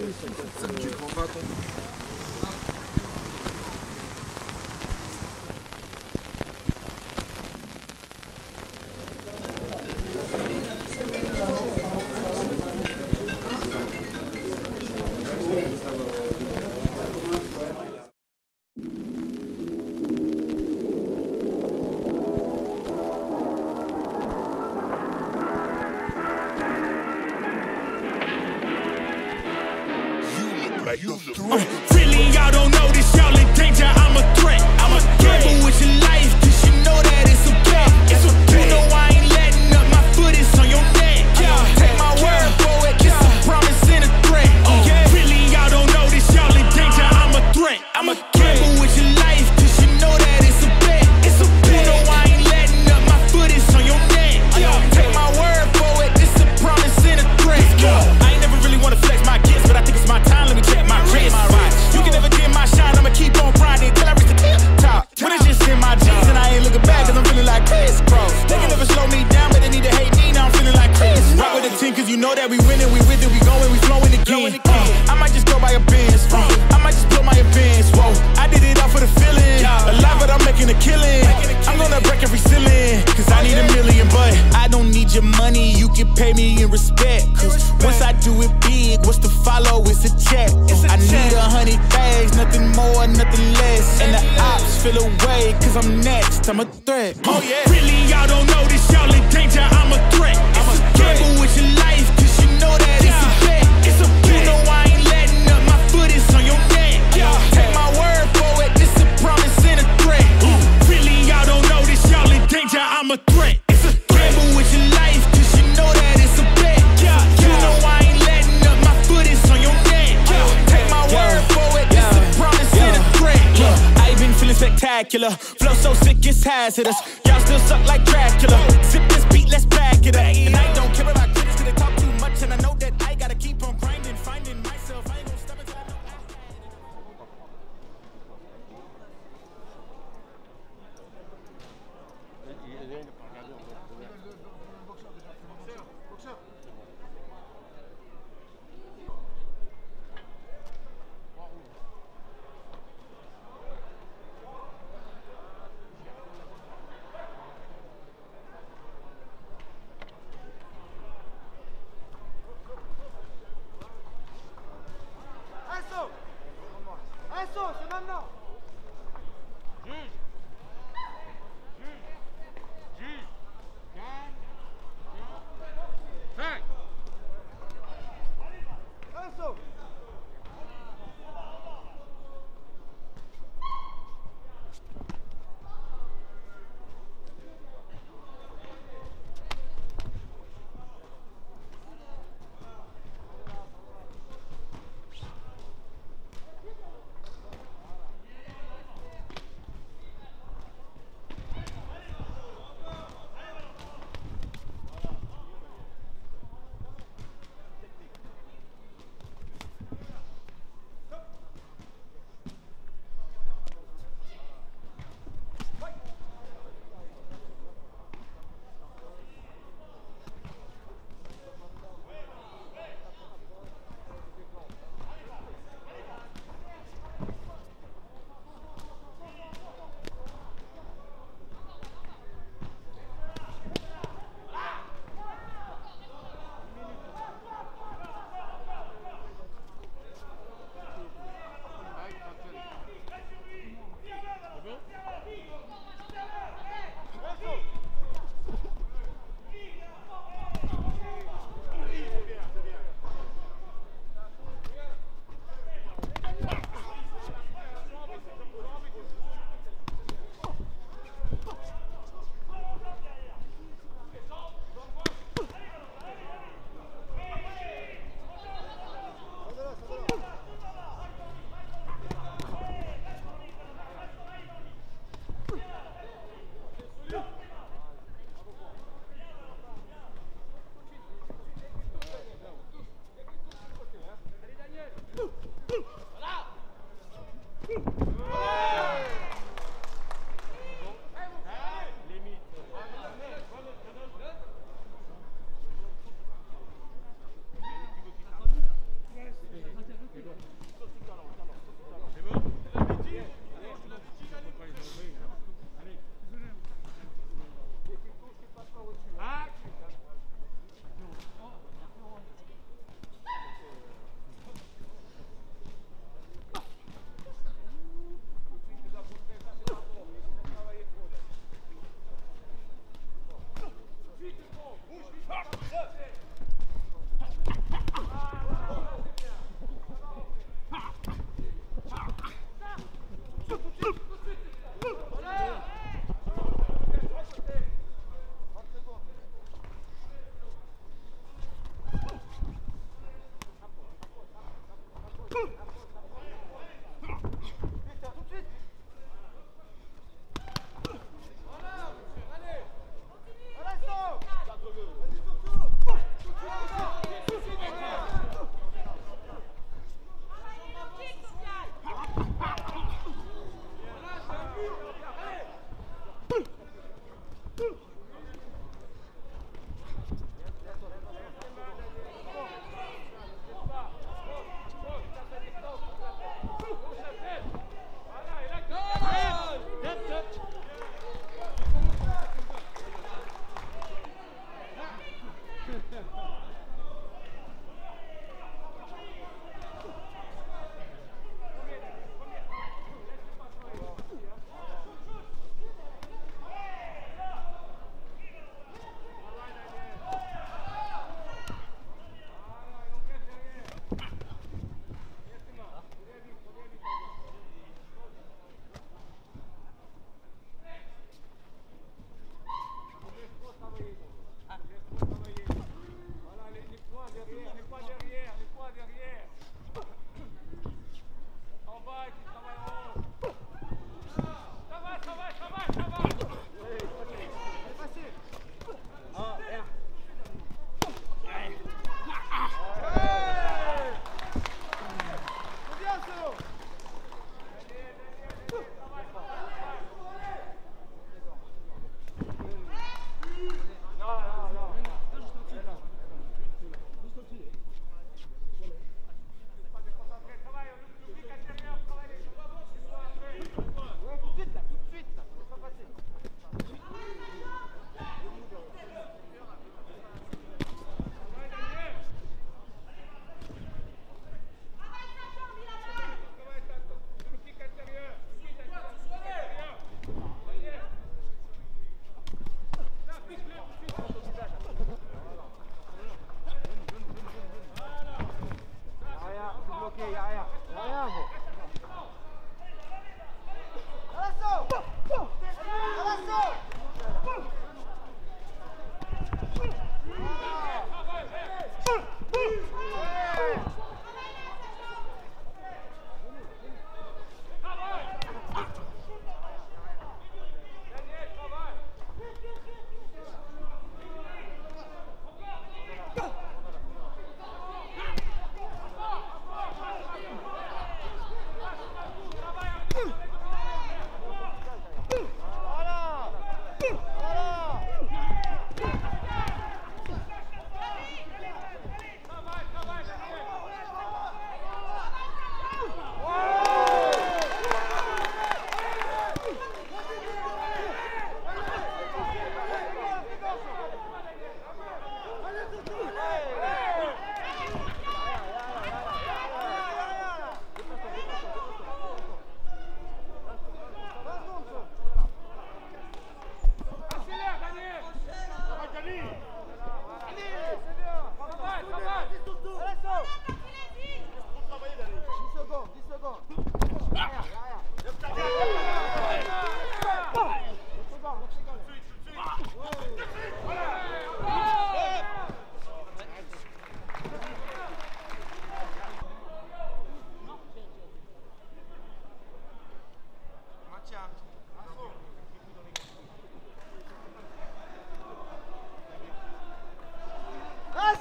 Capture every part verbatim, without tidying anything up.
Ça me prend pas ton. Like you uh, really, y'all don't know this, y'all in danger, I'm a threat. I'm a gamble with your life, cause you know that it's okay. It's okay. You know I ain't letting up, my foot is on your neck. Yeah. Take my word for it, it's a promise and a threat. Okay. Really, y'all don't know this, y'all in danger, I'm a threat. I'm a gamble with your life, cause you know that it's a bet. It's okay. You know I ain't letting up, my foot is on your neck. Yeah. Take my word for it, it's a promise and a threat. I ain't never really wanna flex my gifts, but I think it's my time, let me check my wrist. You can never dim my shine, I'ma keep on grinding till I reach the tip top. When it's just in my jeans and I ain't looking back, cause I'm feeling like Chris Cross. They can never slow me down, but they need to hate me, now I'm feeling like Chris. Rock with the team, cause you know that we winning, we with it, we going, we flowing again. Uh, I might just go by a Benz, uh, I might just blow my advance, whoa. I did it all for the feeling, alive but I'm making a killing. I'm gonna break every ceiling, cause I need a million, but I don't need your money, you can pay me in respect. Cause once I do it big, what's to follow, it's a check. I need a hundred bags, nothing more, nothing less. And the ops feel away, cause I'm next, I'm a threat. Oh yeah. Really, y'all don't know this, y'all in danger, I'm a threat. I'm a gamble with your life, cause you know that it's a bet. It's a bet. You know I ain't letting up, my foot is on your neck. Yeah. Take my word for it, it's a promise and a threat. Ooh. Really, y'all don't know this, y'all in danger, I'm a threat. It's a gamble with your life, cause you know that it's a bet. Yeah. You know I ain't letting up, my foot is on your neck. Yeah. Take my word for it, it's a promise and a threat. Look, I ain't been feeling spectacular, flow so sick it's hazardous. Y'all still suck like Dracula. Zip this beat, let's back it up. And I don't care about critics, cause they talk too much, and I know that I gotta keep on grinding, finding myself. I ain't gonna stop until I know.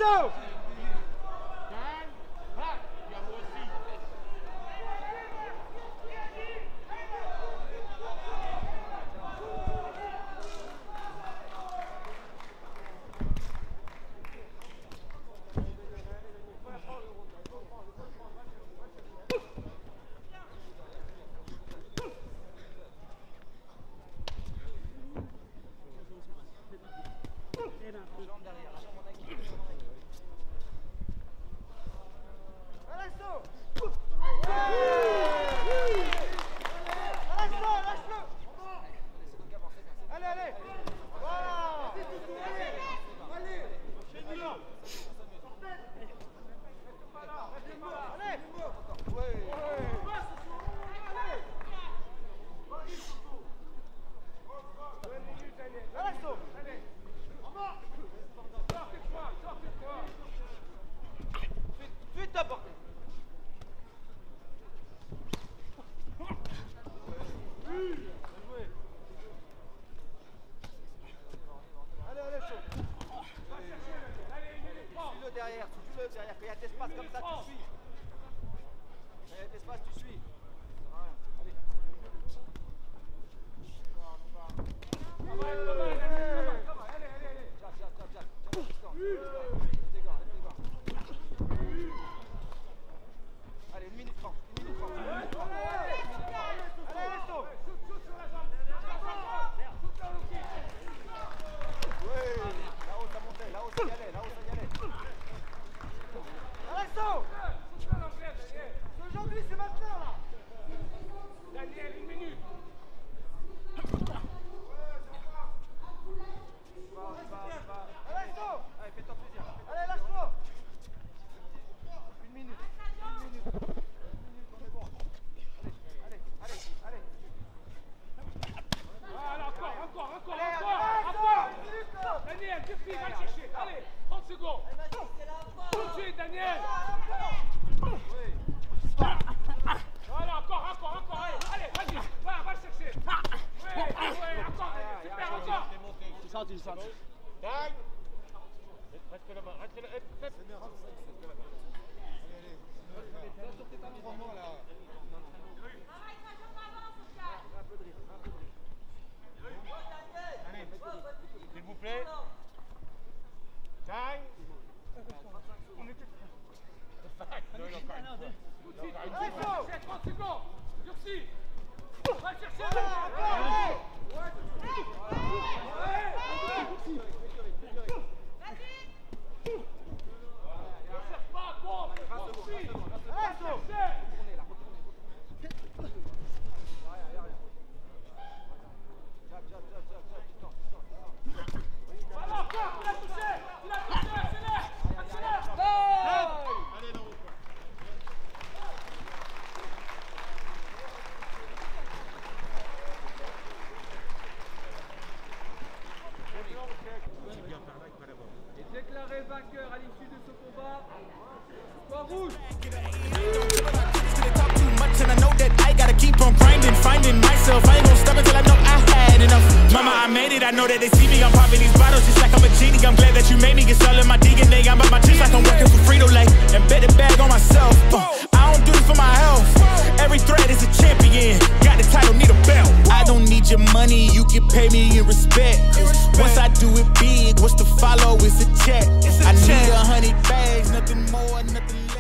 l'assaut! Derrière, suis-le derrière, quand il y a de l'espace comme ça, tu suis. Quand il y a de l'espace, tu suis. Voilà, allez. Allez, allez, allez. Jack, Jack, Jack, Jack. Allez, une minute trente. Une minute trente. Allez, Resto. Shoot sur la jambe. Shoot sur le kick. Oui, là-haut, ça montait, là-haut, ça y allait, là-haut, ça y allait. Aujourd'hui, c'est maintenant là. Daniel, une minute. Allez, allez, fais-toi plaisir. Allez, lâche-toi. Une minute. Une minute. Une minute, on est bon. Allez, allez, allez, allez. Voilà, encore, encore, encore, allez, encore, encore. Daniel, défie, va le chercher. Allez, trente secondes. Tout de suite, Daniel. Voilà, encore, encore, encore. Allez, allez, vas-y, va, va le chercher. Oui, oui, encore, super, encore. Tu sens, tu sens. Dang. Reste là-bas, reste là-bas. C'est bien, reste là-bas. Allez, allez. Reste sur tes talons. Trois mois là. Un peu de rythme, un peu de rythme. Allez, s'il vous plaît. Dang. On était... Non, il a encore une fois. trente secondes. Durci. Va chercher. Déclaré vainqueur à l'issue de ce combat, Sport Rouge. And I know that I gotta keep on grinding, finding myself. I ain't gonna stop until I know I had enough. Mama, I made it. I know that they see me. I'm popping these bottles just like I'm a genie. I'm glad that you made me. It's all in my D N A. I'm up my cheeks like I'm working for Frito-Lay. And bet the bag on myself. Uh, I don't do this for my health. Every thread is a champion. Got the title, need a belt. I don't need your money. You can pay me in respect. Once I do it big, what's to follow? It's a check. I need a hundred bags, nothing more, nothing less.